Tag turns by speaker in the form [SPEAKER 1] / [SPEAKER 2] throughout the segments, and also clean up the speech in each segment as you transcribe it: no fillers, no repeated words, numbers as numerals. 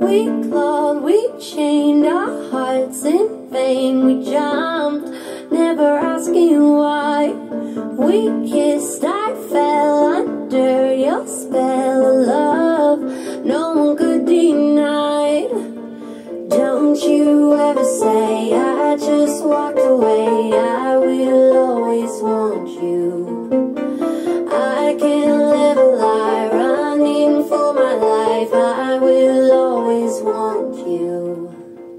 [SPEAKER 1] We clawed, we chained our hearts in vain. We jumped, never asking why. We kissed, I fell under your spell of love no one could deny. Don't you ever say I just walked away. I will always want you. I can't live a lie, running for my life. I will always want you.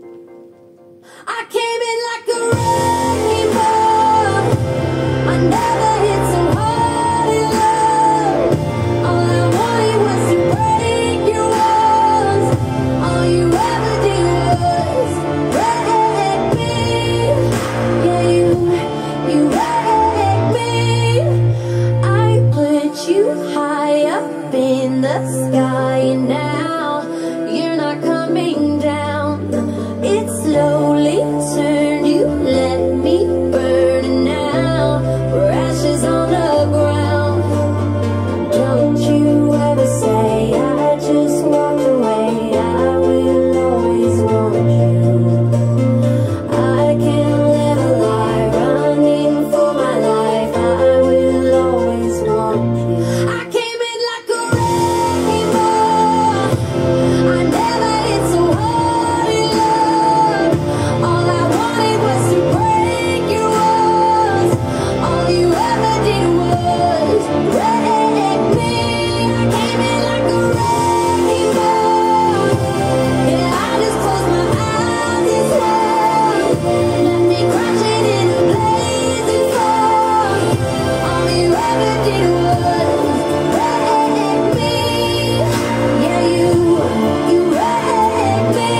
[SPEAKER 1] I came in like a wrecking ball. I never hit so hard in love. All I wanted was to break your walls. All you ever did was wreck me. Yeah, you wrecked me. I put you high up in the sky, and now you're not coming down. It slowly turned, you let me burn, and now we're ashes on the ground. Don't you ever say I just walked away. I will always want you. I can't live a lie, running for my life. I will always want you. I came in like a wrecking ball. I never hit so hard in love. All I wanted was to break your walls. All you ever did was wreck me. I came in like a wrecking ball. Yeah, I just closed my eyes and slept. Left me crashing in a blazing fall. All you ever did was wreck me. Yeah, you wrecked me.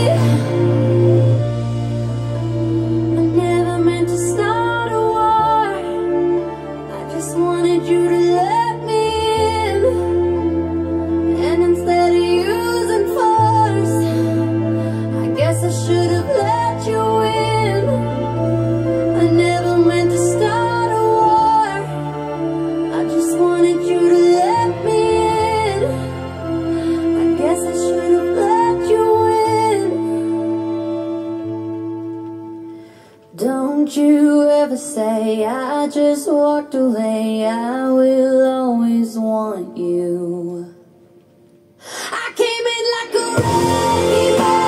[SPEAKER 1] I never meant to start a war. I just wanted you to let me in. And instead of using force, I guess I should have let you in. I never meant to start a war. I just wanted you to let me in. I guess I should have let you in. Don't you ever say I just walked away. I will always want you. I came in like a wrecking ball.